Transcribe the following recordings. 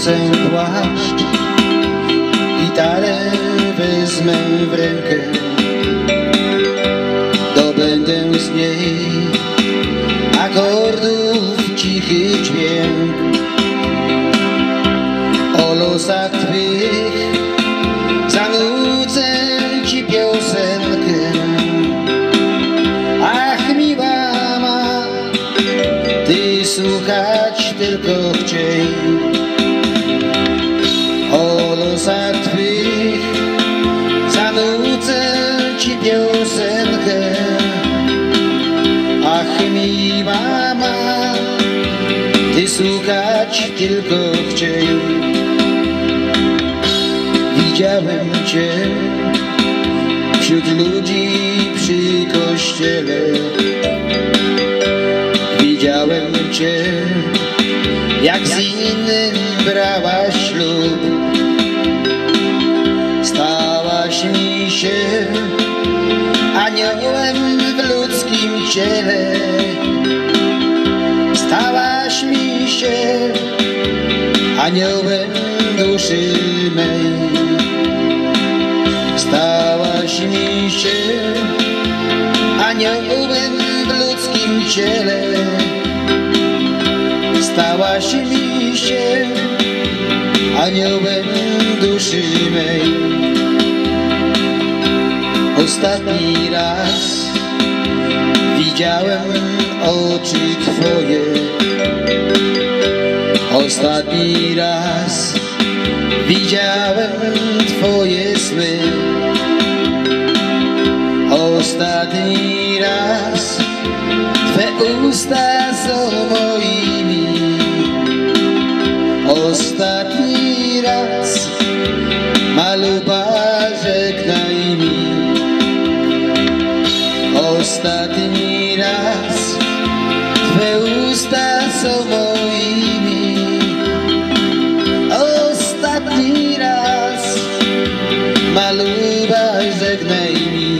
Zarzucę płaszcz, gitarę wezmę w rękę, dobędę z niej akordów cichy dźwięk. O losach Twych zanudzę Ci piosenkę. Ach, miła ma, Ty słuchać tylko chciej. O losach Twych zanudzę Ci piosenkę. Ach, miła ma, Ty słuchać tylko chciej. Widziałem Cię wśród ludzi przy kościele. Widziałem Cię, jak z innym brałaś ślub. Stałaś mi się aniołem w ludzkim ciele. Stałaś mi się aniołem duszy mej. Stałaś mi się aniołem w ludzkim ciele. Stałaś mi się aniołem duszy mej. Ostatni raz widziałem oczy Twoje. Ostatni raz widziałem Twoje sny. Ostatni raz Twe usta są moimi. Ostatni raz maluba, żegnaj mi. Ostatni raz Twe usta są moimi. Ostatni raz maluba, żegnaj mi.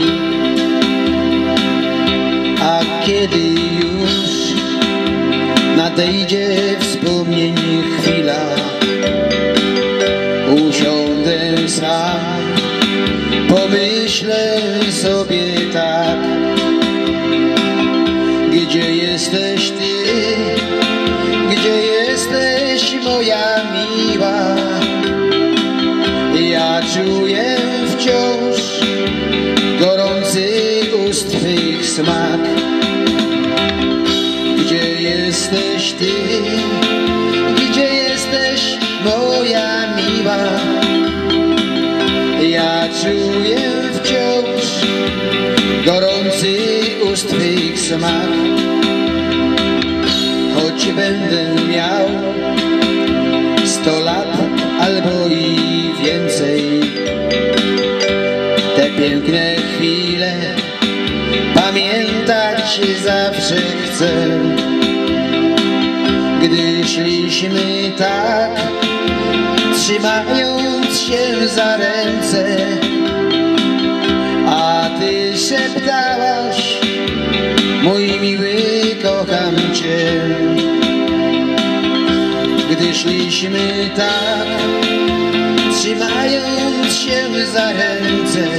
A kiedy już nadejdzie wspomnień chwila, usiądę sam, pomyślę sobie tak. Gdzie jesteś Ty? Gdzie jesteś moja miła? Ja czuję wciąż gorący ust Twych smak. Gdzie jesteś Ty? Gdzie jesteś moja miła? Ja czuję wciąż gorący ust Twych smak. Choć będę miał 100 lat albo i więcej, te piękne chwile pamiętać zawsze chcę. Gdy szliśmy tak, trzymając się za ręce, a Ty szeptałaś, mój miły, kocham Cię. Gdy szliśmy tak, trzymając się za ręce,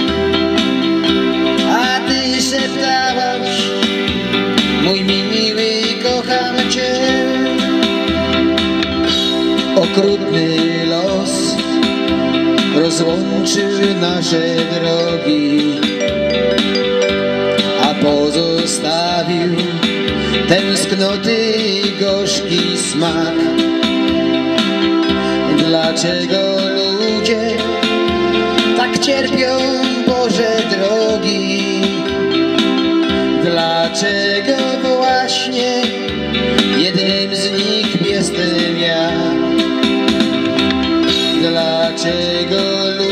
a Ty szeptałaś, mój miły, kocham Cię. Okrutny los rozłączył nasze drogi, a pozostawił tęsknoty gorzki smak. Dlaczego ludzie tak cierpią, Boże drogi? Dlaczego właśnie jednym z nich jestem ja? Dlaczego ludzie